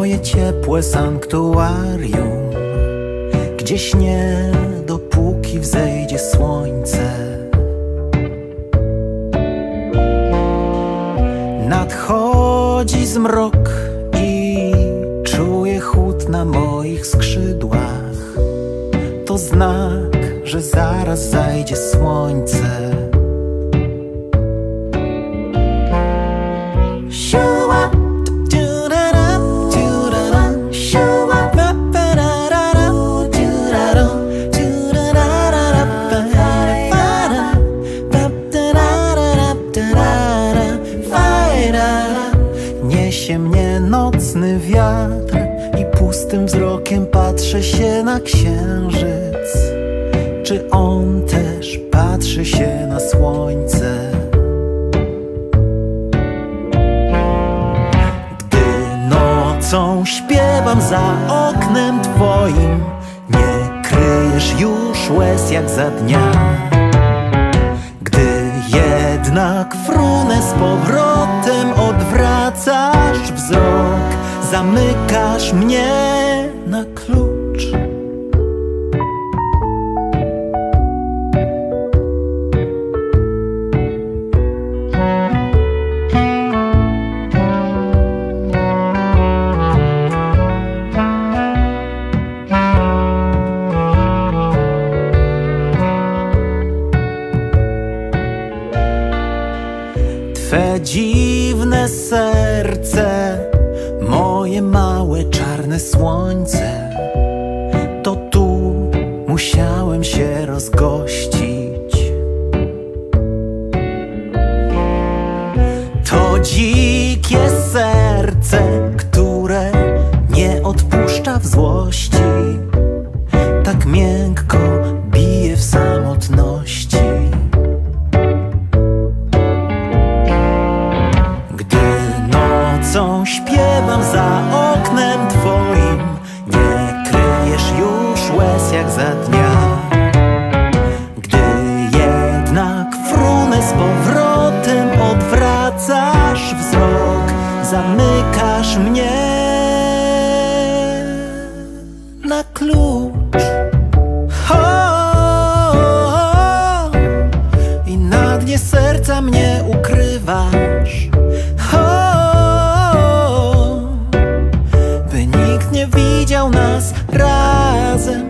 moje ciepłe sanktuarium, gdzieś nie dopóki wzejdzie słońce. Nadchodzi zmrok i czuję chłód na moich skrzydłach. To znak, że zaraz zajdzie słońce. Niesie mnie nocny wiatr i pustym wzrokiem patrzę się na księżyc. Czy on też patrzy się na słońce? Gdy nocą śpiewam za oknem twoim, nie kryjesz już łez jak za dnia. Gdy jednak frunę z powrotem, odwracasz wzrok, zamykasz mnie na klucz. Twe dziwne serce, moje małe czarne słońce, to tu musiałem się rozgościć. To dzikie serce, które nie odpuszcza w złości, tak miękko bije w samotności. Nocą śpiewam za oknem twoim, nie kryjesz już łez jak za dnia. Gdy jednak frunę z powrotem, odwracasz wzrok, zamykasz mnie na klucz. I na dnie serca mnie ukrywasz, by nikt nie widział nas razem.